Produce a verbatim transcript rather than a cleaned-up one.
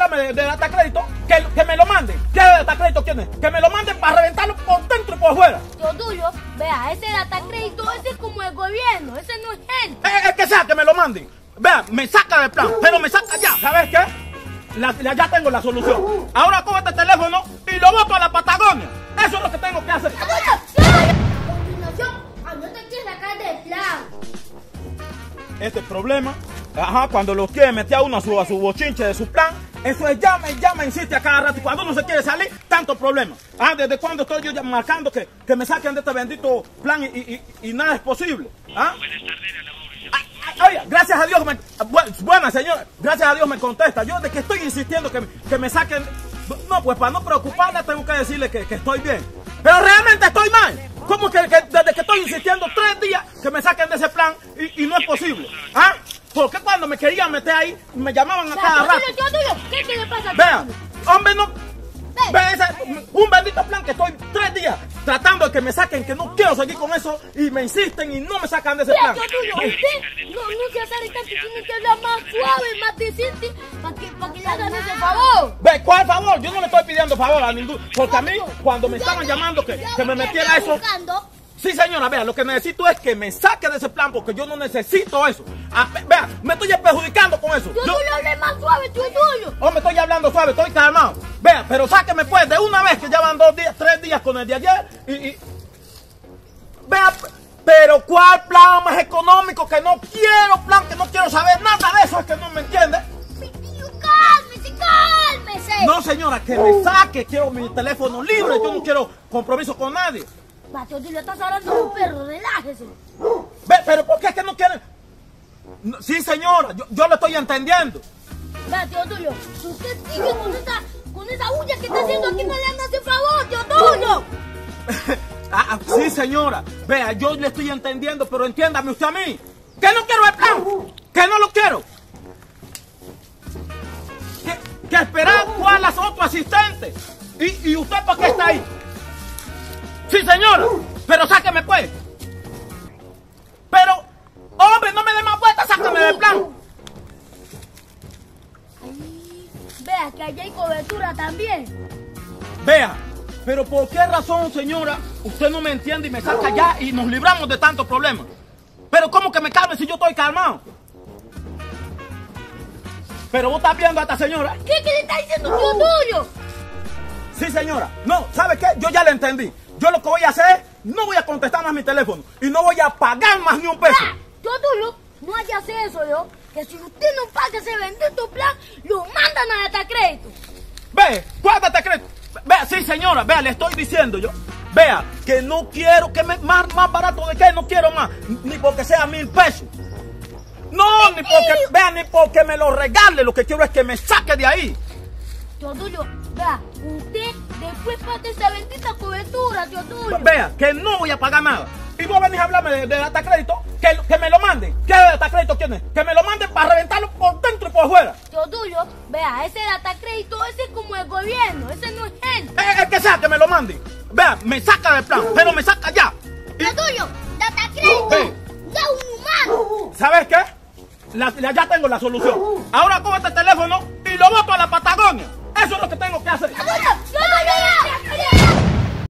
hablarme de, de data crédito, que, que me lo manden. ¿Qué data crédito quién es? Que me lo manden para reventarlo por dentro y por fuera. Tío Tulio, vea, ese data crédito, ese es como el gobierno, ese no es gente. Es, es que sea que me lo manden. Vea, me saca del plan, pero me saca ya. ¿Sabes qué? La, la, ya tengo la solución. Ahora cojo este teléfono y lo boto a la Patagonia. Eso es lo que tengo que hacer. Tío Tulio, a continuación, no te quieres sacar del plan. Este problema, ajá, cuando los quiere meter a uno a su, a su bochinche de su plan, eso es llama y llama, insiste a cada rato. Y cuando uno se quiere salir, tanto problema. Ah, ¿desde cuándo estoy yo ya marcando que, que me saquen de este bendito plan y, y, y, y nada es posible? ¿Ah? Oye, gracias a Dios, me, buena señora, gracias a Dios me contesta. Yo de que estoy insistiendo que me, que me saquen, no, pues para no preocuparla tengo que decirle que, que estoy bien. Pero realmente estoy mal. ¿Cómo que, que desde que estoy insistiendo tres días que me saquen de ese plan y, y no es posible? ¿Ah? ¿Por qué cuando me querían meter ahí me llamaban a cada rato? ¿Qué, ¿Qué le pasa a Vea, hombre, no... Ve ese, un bendito plan que estoy tres días tratando de que me saquen, que no quiero seguir con eso y me insisten y no me sacan de ese plan. Tío Tulio, usted no, no se hace tanto, tiene que hablar más suave, más decente, para que, para que le hagan ese favor. Ve, ¿cuál favor? Yo no le estoy pidiendo favor a ninguno, porque a mí cuando me estaban llamando que, que me metiera eso... Sí, señora, vea, lo que necesito es que me saque de ese plan porque yo no necesito eso. Ah, vea, me estoy perjudicando con eso. Tío Tulio, hable más suave, tío Tulio. Oh, me estoy hablando suave, estoy calmado. Vea, pero sáqueme pues de una vez que ya van dos días, tres días con el de ayer y... y... Vea, pero ¿cuál plan más económico? Que no quiero plan, que no quiero saber nada de eso, es que no me entiende. Cálmese, cálmese. No, señora, que me saque, quiero mi teléfono libre, yo no quiero compromiso con nadie. Va, tío Tulio, estás hablando de un perro, relájese. Ve, pero ¿por qué es que no quieren? No, sí, señora, yo, yo lo estoy entendiendo. Va, tío Tulio, si usted sigue con esa, con esa uña que está haciendo aquí, no le anda hace favor, tío Tulio. Ah, sí, señora. Vea, yo le estoy entendiendo, pero entiéndame usted a mí. Que no quiero el plan. Que no lo quiero. Que, que esperar cuál las otros asistentes. ¿Y, y usted por qué está ahí? Sí, señora. Pero sáqueme pues. Pero, hombre, no me dé más vueltas, sáqueme del plan. Ay, vea que allá hay cobertura también. Vea. Pero ¿por qué razón, señora, usted no me entiende y me saca ya y nos libramos de tantos problemas? Pero ¿cómo que me calme si yo estoy calmado? Pero vos estás viendo a esta señora. ¿Qué, qué le está diciendo tío Tulio? Sí, señora. No, ¿sabe qué? Yo ya le entendí. Yo lo que voy a hacer es, no voy a contestar más mi teléfono y no voy a pagar más ni un peso. Ah, tío Tulio, no hay que hacer eso, yo. Que si usted no paga ese bendito plan, lo mandan a data crédito. Ve, ¿cuál data crédito? Vea, sí, señora, vea, le estoy diciendo yo. Vea, que no quiero, que me, más, más barato de qué, no quiero más. Ni porque sea mil pesos. No, ni porque, vea, ni porque me lo regale. Lo que quiero es que me saque de ahí. Tío Tulio, vea, usted después parte esa bendita cobertura, tío Tulio. Vea, que no voy a pagar nada. Y vos venís a hablarme de, de data crédito, que, que me lo manden. ¿Qué data crédito tiene? Que me lo manden para reventarlo por dentro y por fuera. Tío Tulio, vea, ese data crédito, ese es como el gobierno, ese no es gente. Es que sea que me lo manden. Vea, me saca del plan, pero me saca ya. Tío Tulio, data crédito, Ve. ya un humano. ¿Sabes qué? La, la, ya tengo la solución. Ahora cojo este teléfono